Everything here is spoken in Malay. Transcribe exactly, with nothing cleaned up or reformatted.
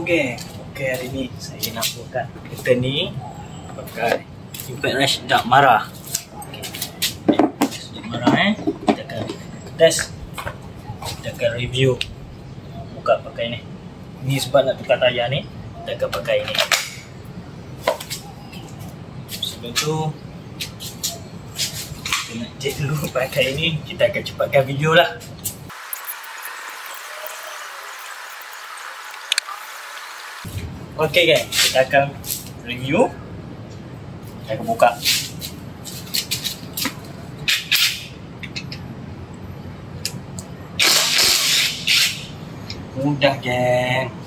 geng. Okey, hari ni saya nak buatkan kita ni pakai Impact Wrench Dagmara. Okey. Dagmara eh. Kita akan test. Kita akan review. Buka pakai ni. Ni sebab nak tukar tayar ni, kita akan pakai ni. Sebelum tu kita nak check dulu pakai ni. Kita akan cepatkan video lah. Okey guys, kita akan review. Kita akan buka. Mudah geng.